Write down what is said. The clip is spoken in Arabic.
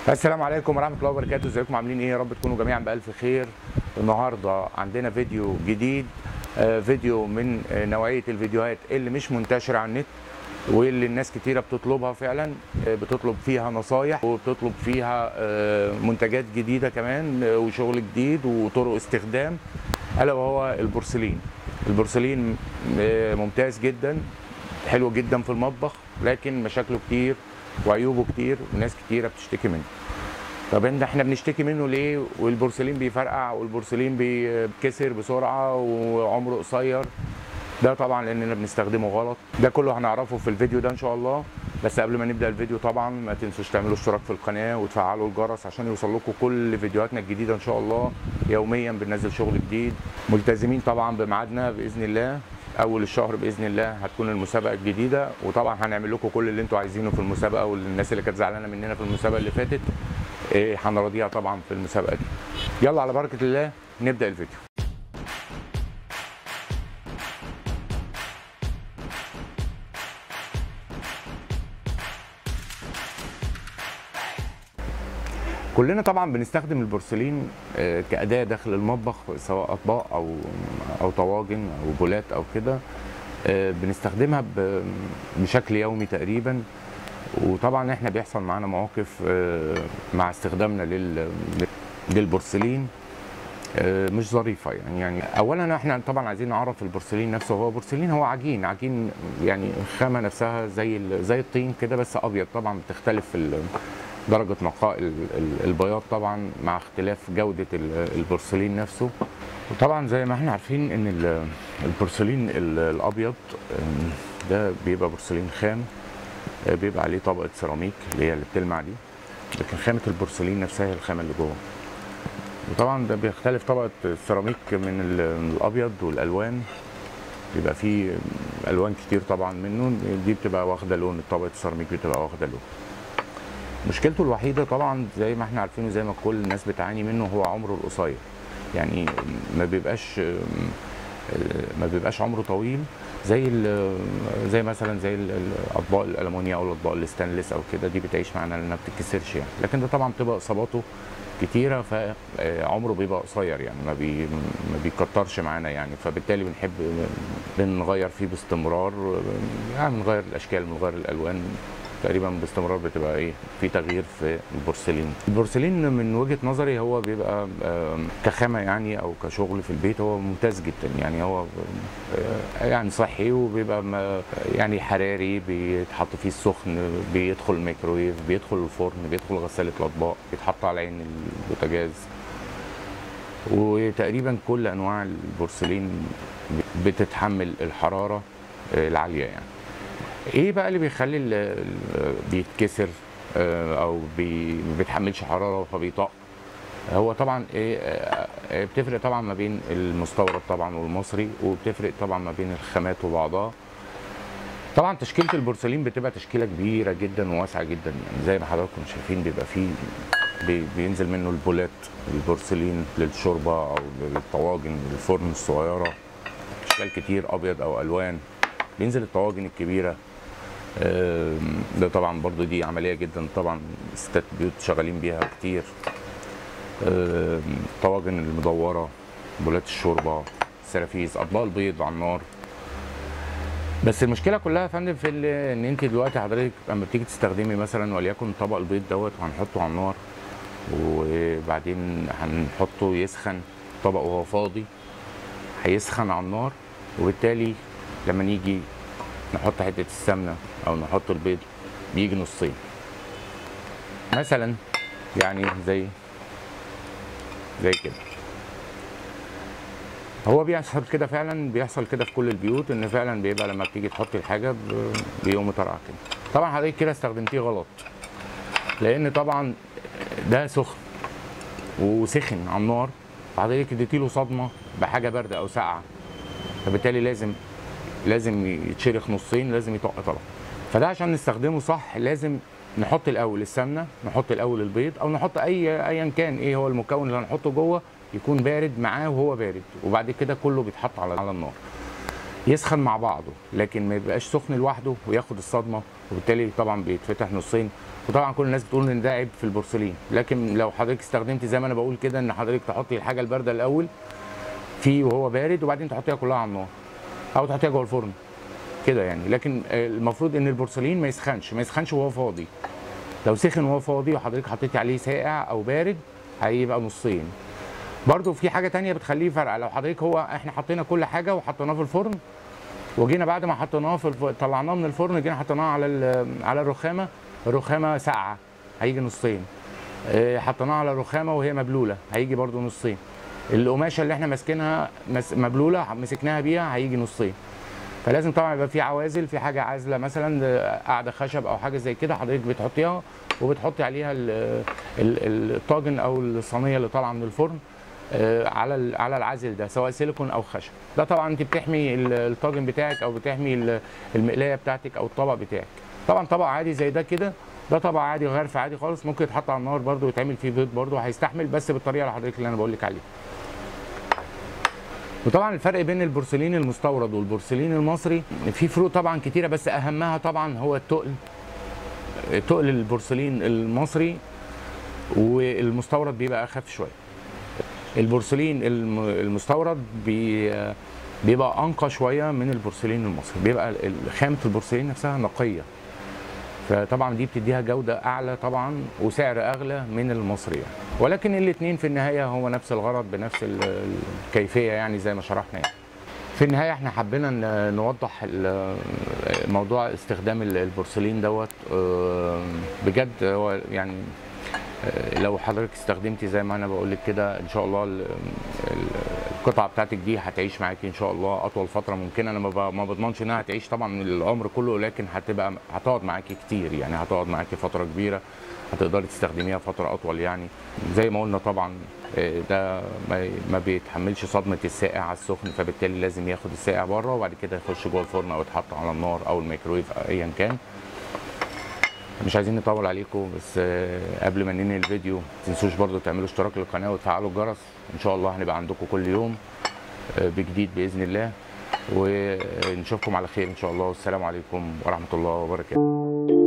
السلام عليكم ورحمة الله وبركاته. ازيكم عاملين ايه؟ يا رب تكونوا جميعا بألف خير. النهارده عندنا فيديو جديد، فيديو من نوعية الفيديوهات اللي مش منتشرة على النت واللي الناس كتيرة بتطلبها فعلا، بتطلب فيها نصايح وبتطلب فيها منتجات جديدة كمان وشغل جديد وطرق استخدام، ألا وهو البورسلين. البورسلين ممتاز جدا، حلو جدا في المطبخ، لكن مشاكله كتير وعيوبه كتير وناس كتيره بتشتكي منه. طب احنا بنشتكي منه ليه؟ والبورسلين بيفرقع والبورسلين بيتكسر بسرعه وعمره قصير. ده طبعا لاننا بنستخدمه غلط. ده كله هنعرفه في الفيديو ده ان شاء الله. بس قبل ما نبدا الفيديو طبعا ما تنسوش تعملوا اشتراك في القناه وتفعلوا الجرس عشان يوصل لكم كل فيديوهاتنا الجديده ان شاء الله. يوميا بننزل شغل جديد، ملتزمين طبعا بميعادنا باذن الله. اول الشهر باذن الله هتكون المسابقه الجديده، وطبعا هنعمل لكم كل اللي انتوا عايزينه في المسابقه، والناس اللي كانت زعلانه مننا في المسابقه اللي فاتت هنراضيها طبعا في المسابقه دي. يلا على بركه الله نبدا الفيديو. كلنا طبعا بنستخدم البورسلين كأداة داخل المطبخ، سواء أطباق أو طواجن أو بولات أو كده. بنستخدمها بشكل يومي تقريبا. وطبعا احنا بيحصل معانا مواقف مع استخدامنا للبورسلين مش ظريفة. يعني أولا احنا طبعا عايزين نعرف البورسلين نفسه. هو بورسلين هو عجين يعني الخامة نفسها زي الطين كده، بس أبيض. طبعا بتختلف درجة نقاء البياض طبعا مع اختلاف جودة البورسلين نفسه. وطبعا زي ما احنا عارفين ان البورسلين الابيض ده بيبقى بورسلين خام، بيبقى عليه طبقة سيراميك اللي هي اللي بتلمع دي، لكن خامة البورسلين نفسها هي الخامة اللي جوه. وطبعا ده بيختلف طبقة السيراميك من الابيض والالوان. بيبقى فيه الوان كتير طبعا منه، دي بتبقى واخدة لون، طبقة السيراميك بتبقى واخدة لون. مشكلته الوحيده طبعا زي ما احنا عارفين وزي ما كل الناس بتعاني منه هو عمره القصير. يعني ما بيبقاش عمره طويل زي مثلا زي الاطباق الالومنيا او الاطباق الستانلس او كده. دي بتعيش معانا لانها ما بتتكسرش يعني، لكن ده طبعا بتبقى اصاباته كتيره فعمره بيبقى قصير، يعني ما بيكترش معانا يعني. فبالتالي بنغير فيه باستمرار، يعني بنغير الاشكال بنغير الالوان تقريبا باستمرار. بتبقى في تغيير في البورسلين. البورسلين من وجهة نظري هو بيبقى كخامة يعني او كشغل في البيت هو ممتاز جدا. يعني هو يعني صحي، وبيبقى يعني حراري، بيتحط فيه السخن، بيدخل الميكرويف، بيدخل الفرن، بيدخل غسالة الاطباق، بيتحط على عين البوتاجاز. وتقريبا كل انواع البورسلين بتتحمل الحرارة العالية يعني. ايه بقى اللي بيخلي بيتكسر او ما بيتحملش حراره فبيطق؟ هو طبعا بتفرق طبعا ما بين المستورد طبعا والمصري، وبتفرق طبعا ما بين الخامات وبعضها. طبعا تشكيله البورسلين بتبقى تشكيله كبيره جدا وواسعه جدا، يعني زي ما حضراتكم شايفين بيبقى فيه بينزل منه البولات البورسلين للشوربه او للطواجن للفرن الصغيره، اشكال كتير ابيض او الوان. بينزل الطواجن الكبيره، ده طبعا برضو دي عمليه جدا طبعا، ستات بيوت شغالين بيها كتير. الطواجن المدوره، بولات الشوربه، سرافيز، اطباق البيض على النار. بس المشكله كلها يا فندم في ان انت دلوقتي حضرتك لما بتيجي تستخدمي مثلا وليكن طبق البيض دوت وهنحطه على النار، وبعدين هنحطه يسخن، طبق وهو فاضي هيسخن على النار، وبالتالي لما نيجي نحط حته السمنه او نحط البيض بيجي نصين مثلا، يعني زي كده. هو بيحصل كده فعلا، بيحصل كده في كل البيوت، ان فعلا بيبقى لما بتيجي تحطي الحاجه بيقوم طرقع كده. طبعا حضرتك كده استخدمتيه غلط، لان طبعا ده سخن وسخن على النار، حضرتك اديتيله صدمه بحاجه بارده او ساقعه، فبالتالي لازم يتشرخ نصين، لازم يطق طبعا. فده عشان نستخدمه صح لازم نحط الاول السمنه، نحط الاول البيض، او نحط ايا كان ايه هو المكون اللي هنحطه جوه، يكون بارد معاه وهو بارد، وبعد كده كله بيتحط على النار يسخن مع بعضه، لكن ما يبقاش سخن لوحده وياخد الصدمه وبالتالي طبعا بيتفتح نصين. وطبعا كل الناس بتقول ان ده عيب في البورسلين، لكن لو حضرتك استخدمت زي ما انا بقول كده ان حضرتك تحطي الحاجه البارده الاول فيه وهو بارد، وبعدين تحطيها كلها على النار او تحطيها جوه الفرن كده يعني. لكن المفروض ان البورسلين ما يسخنش وهو فاضي. لو سخن وهو فاضي وحضرتك حطيتي عليه ساقع او بارد هيبقى نصين. برضو في حاجه تانية بتخليه فرقه، لو حضرتك احنا حطينا كل حاجه وحطيناه في الفرن، وجينا بعد ما حطيناه طلعناه من الفرن جينا حطيناه على الرخامه ساقعه هيجي نصين. حطيناه على الرخامه وهي مبلوله هيجي برضو نصين. القماشه اللي احنا ماسكينها مبلوله مسكناها بيها هيجي نصين. فلازم طبعا يبقى في عوازل، في حاجه عازله مثلا قاعده خشب او حاجه زي كده حضرتك بتحطيها وبتحطي عليها الطاجن او الصينيه اللي طالعه من الفرن على العازل ده، سواء سيليكون او خشب. ده طبعا انت بتحمي الطاجن بتاعك او بتحمي المقلايه بتاعتك او الطبق بتاعك. طبعا طبق عادي زي ده كده، ده طبق عادي غرف عادي خالص، ممكن يتحط على النار برده ويتعمل فيه بيض برده هيستحمل، بس بالطريقه اللي حضرتك اللي انا بقول لك عليها. وطبعا الفرق بين البورسلين المستورد والبورسلين المصري في فروق طبعا كتيره، بس اهمها طبعا هو تقل البورسلين المصري والمستورد بيبقى اخف شويه. البورسلين المستورد بيبقى انقى شويه من البورسلين المصري، بيبقى خامه البورسلين نفسها نقيه، فطبعا دي بتديها جوده اعلى طبعا وسعر اغلى من المصري يعني. ولكن الاثنين في النهايه هو نفس الغرض بنفس الكيفيه يعني زي ما شرحنا يعني. في النهايه احنا حبينا نوضح موضوع استخدام البورسلين دوت بجد. هو يعني لو حضرتك استخدمتي زي ما انا بقول لك كده ان شاء الله القطعه بتاعتك دي هتعيش معاكي ان شاء الله اطول فتره ممكنه. انا ما بضمنش انها هتعيش طبعا العمر كله، لكن هتقعد معاكي كتير يعني، هتقعد معاكي فتره كبيره، هتقدري تستخدميها فتره اطول يعني. زي ما قلنا طبعا ده ما بيتحملش صدمه الساقع على السخن، فبالتالي لازم ياخد الساقع بره وبعد كده يخش جوه الفرن او يتحط على النار او الميكرويف او ايا كان. مش عايزين نطول عليكم، بس قبل ما ننهي الفيديو ما تنسوش برضو تعملوا اشتراك للقناه وتفعلوا الجرس. ان شاء الله هنبقى عندكم كل يوم بجديد باذن الله، ونشوفكم على خير ان شاء الله. والسلام عليكم ورحمه الله وبركاته.